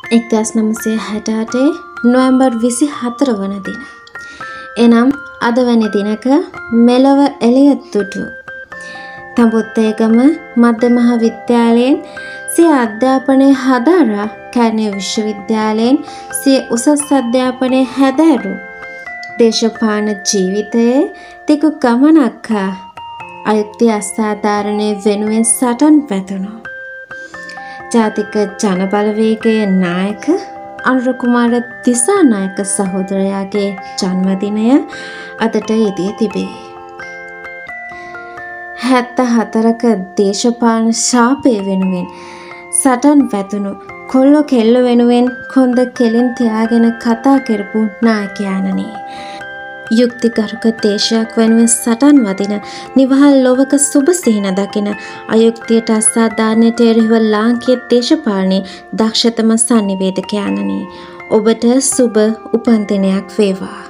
1968 නොවැම්බර් 24 වන දින. එනම් අද වැනි දිනක මෙලොව එළියට දුටු තඹුත්තේගම මධ්‍ය මහා විද්‍යාලයෙන් සිය අධ්‍යාපනය හදාරා කැරණිය විශ්වවිද්‍යාලයෙන් සිය උසස් අධ්‍යාපනය හැදෑරු දේශපාලන ජීවිතයේ තිකු ගමනක් අයුක්ති අසාධාරණය වෙනුවෙන් සටන් පැතුණු ජාතික ජනබලවේගයේ නායක අනුර කුමාර දිසානායක සහෝදරයාගේ ජන්මදිනය අදට යෙදී තිබේ. 74ක දේශපාලන ශාපය වෙනුවෙන් සටන් පැතුණු කොල්ලෝ කෙල්ලෝ වෙනුවෙන් කොන්ද කෙලින් තියාගෙන කතා කරපු නායකයාණනි. යුක්තිගරුක දේශයක් වෙනුවෙන් සටන් වදින නිවහල් ලොවක සුබ සිහින දකින අයුක්තියට අසාධාරණයට එරෙහිව ලාංකීය දේශපාලනයේ දක්ෂතම සංනිවේදකයාණනි. ඔබට සුබ උපන්දිනයක් වේවා.